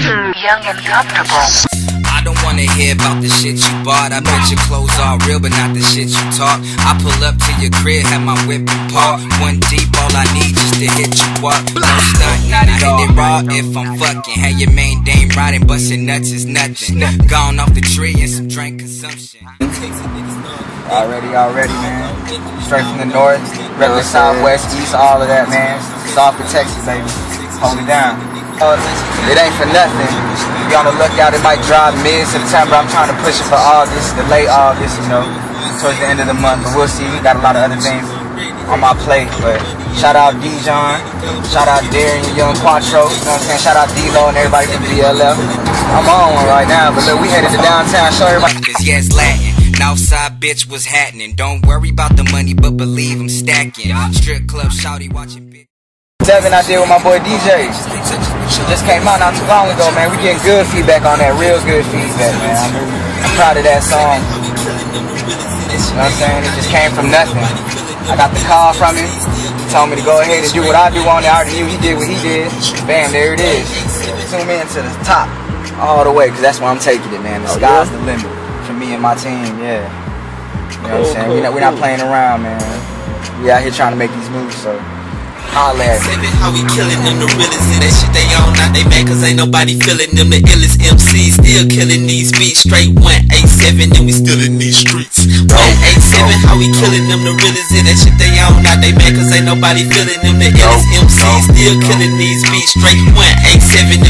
Young and comfortable. I don't wanna hear about the shit you bought. I bet your clothes all real, but not the shit you talk. I pull up to your crib, have my whip and park. One deep, all I need just to hit you up. No stuntin', I hit it raw if I'm fucking. Have your main dame riding, bustin' nuts is nothing. Gone off the tree and some drink consumption. Already, man. Straight from the north, rep the southwest, east, all of that, man. South of Texas, baby. Hold it down. It ain't for nothing. Be on the lookout, it might drop mid-September. I'm trying to push it for August, the late August, you know, towards the end of the month. But we'll see. We got a lot of other things on my plate. But shout out Dijon, shout out Darian, Young Quattro, you know what I'm saying? Shout out D-Lo and everybody from BLF. I'm on one right now, but look, we headed to downtown, show everybody. Cause yeah, it's Latin. Outside bitch was happening. Don't worry about the money, but believe I'm stacking. Strip club, shouty watching bitch. 7 I did with my boy DJ. Just came out not too long ago, man. We getting good feedback on that, real good feedback, man. I'm proud of that song. You know what I'm saying? It just came from nothing. I got the call from him. He told me to go ahead and do what I do on it. I already knew he did what he did. Bam, there it is. Zoom in to the top, all the way, because that's where I'm taking it, man. The sky's the limit for me and my team, yeah. You know what I'm saying? We're not playing around, man. We out here trying to make these moves, so. Holla at me. How we killing them, the realest in that shit they on, not they mad cause ain't nobody feeling them. The illest MCs still killing these beats. Straight 187 and we still in these streets. 187, how we killing them, the realest in that shit they on, not they mad cause ain't nobody feeling them. The illest MCs still killing these beats. Straight 187 and